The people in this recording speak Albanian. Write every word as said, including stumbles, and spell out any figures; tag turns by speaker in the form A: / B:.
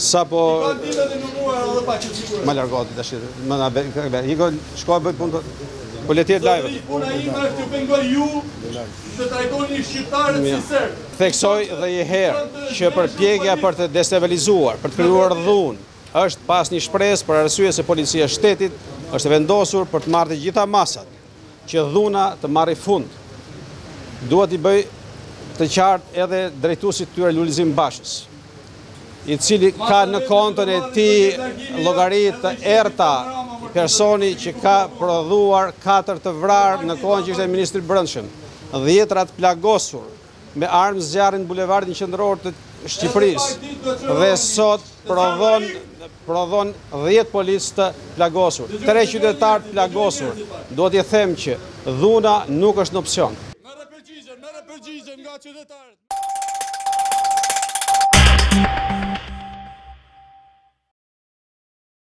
A: Sa po...
B: Banditat e nunuar edhe pa që sigurë.
A: Ma largoti tash. Më na bë, iko shkoj bëj punë. Po le të jetë live.
B: Puna ime është të pengoj ju të trajtoni shqiptarët si serb.
A: Theksoj dhe një herë që përpjekja për të destabilizuar, për të krijuar dhunë, është pas një shpresë për arsye se policia e shtetit është vendosur për të marrë të gjitha masat që dhuna të marrë fund. Dua t'i bëj të qartë edhe drejtuesit tyre Lulzim Bashës, i cili ka në kontën e tij llogaritë të errta, personi që ka prodhuar katër të vrarë në kohën që ishte ministri i Brendshëm, dhjetrat plagosur me armë zjarrin bulevardin qendror të Shqipërisë dhe sot prodhon prodhon dhjetë policë të plagosur, tre qytetarë të plagosur. Do t'i them që dhuna nuk është në opsion.
B: Merre përgjigjen, merre përgjigjen nga qytetarët.